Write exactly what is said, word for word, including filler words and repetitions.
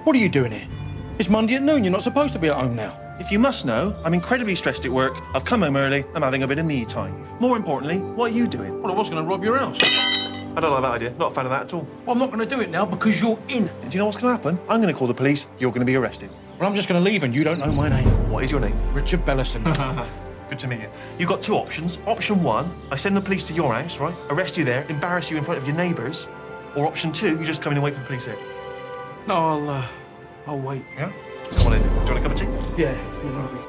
What are you doing here? It's Monday at noon. You're not supposed to be at home now. If you must know, I'm incredibly stressed at work. I've come home early. I'm having a bit of me time. More importantly, what are you doing? Well, I was going to rob your house. I don't like that idea. Not a fan of that at all. Well, I'm not going to do it now because you're in. And do you know what's going to happen? I'm going to call the police. You're going to be arrested. Well, I'm just going to leave and you don't know my name. What is your name? Richard Bellison. Good to meet you. You've got two options. Option one, I send the police to your house, right? Arrest you there, embarrass you in front of your neighbours. Or option two, you just come in and wait for the police here. No, I'll, uh, I'll wait. Yeah? Come on in. Do you want a cup of tea? Yeah.